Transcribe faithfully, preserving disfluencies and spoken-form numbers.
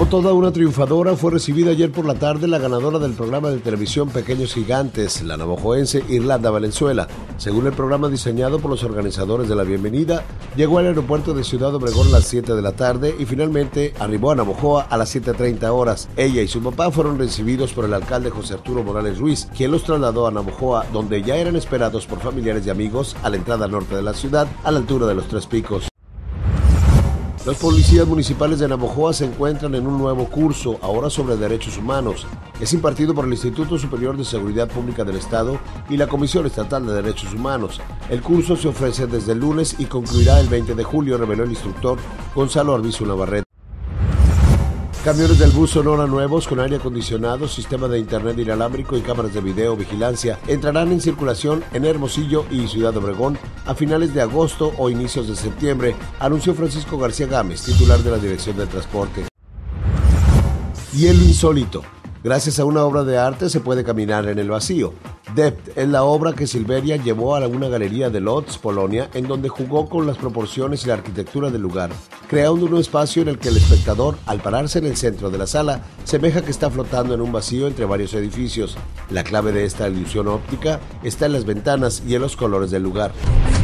Como toda una triunfadora, fue recibida ayer por la tarde la ganadora del programa de televisión Pequeños Gigantes, la navajoense Irlanda Valenzuela. Según el programa diseñado por los organizadores de la bienvenida, llegó al aeropuerto de Ciudad Obregón a las siete de la tarde y finalmente arribó a Navojoa a las siete treinta horas. Ella y su papá fueron recibidos por el alcalde José Arturo Morales Ruiz, quien los trasladó a Navojoa, donde ya eran esperados por familiares y amigos a la entrada norte de la ciudad, a la altura de los Tres Picos. Los policías municipales de Navojoa se encuentran en un nuevo curso, ahora sobre derechos humanos. Es impartido por el Instituto Superior de Seguridad Pública del Estado y la Comisión Estatal de Derechos Humanos. El curso se ofrece desde el lunes y concluirá el veinte de julio, reveló el instructor Gonzalo Arbizu Navarrete. Camiones del bus Sonora nuevos con aire acondicionado, sistema de internet inalámbrico y cámaras de video vigilancia entrarán en circulación en Hermosillo y Ciudad Obregón a finales de agosto o inicios de septiembre, anunció Francisco García Gámez, titular de la Dirección de Transporte. Y el insólito. Gracias a una obra de arte se puede caminar en el vacío. Depth es la obra que Silveria llevó a una galería de Lodz, Polonia, en donde jugó con las proporciones y la arquitectura del lugar, creando un espacio en el que el espectador, al pararse en el centro de la sala, semeja que está flotando en un vacío entre varios edificios. La clave de esta ilusión óptica está en las ventanas y en los colores del lugar.